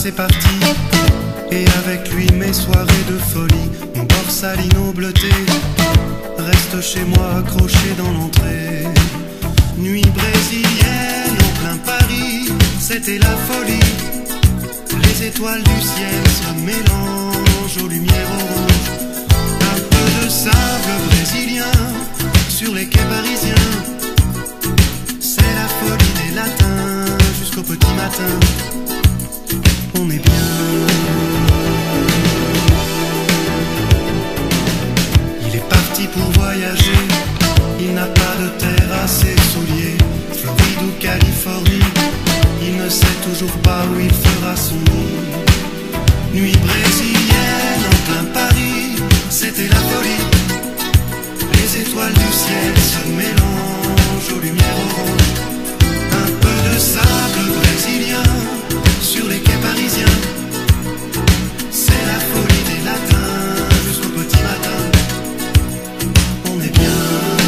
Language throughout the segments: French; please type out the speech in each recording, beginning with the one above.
est parti, et avec lui mes soirées de folie. Mon borsalino bleuté reste chez moi accroché dans l'entrée. Nuit brésilienne en plein Paris, c'était la folie. Les étoiles du ciel se mélangent aux lumières oranges. Un peu de sable brésilien sur les quais parisiens. C'est la folie des latins jusqu'au petit matin. On est bien. Il est parti pour voyager. Il n'a pas de terre à ses souliers. Floride ou Californie, il ne sait toujours pas où il fera son nid. Nuit brésilienne en plein Paris, c'était la folie. Les étoiles du ciel se mélangent aux lumières oranges. Un peu de sable brésilien sur les quais parisiens. C'est la folie des latins jusqu'au petit matin. On est bien.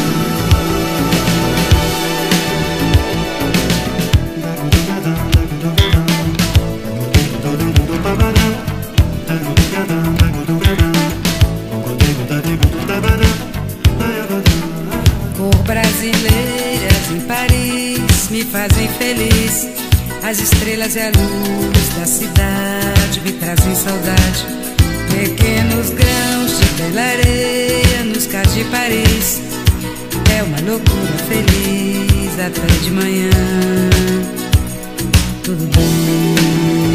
Cor brasileiras em Paris me fazem feliz. As estrelas e a luz da cidade me trazem saudade. Pequenos grãos de bela areia nos cais de Paris. É uma loucura feliz até de manhã. Tudo bem.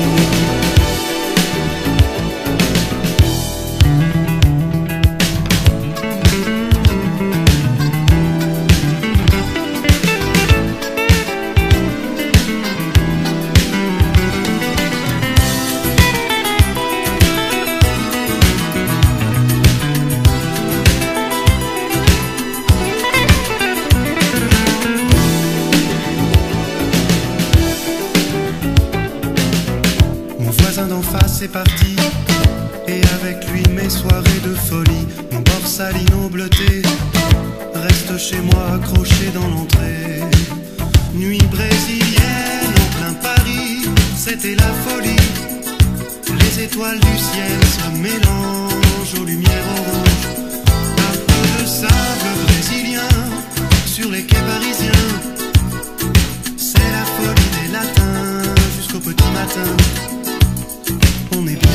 D'en face est parti, et avec lui mes soirées de folie. Mon borsalino bleuté reste chez moi accroché dans l'entrée. Nuit brésilienne en plein Paris, c'était la folie. Les étoiles du ciel se mélangent aux lumières oranges. Un peu de sable brésilien sur les quais parisiens. C'est la folie des latins jusqu'au petit matin. On est bien.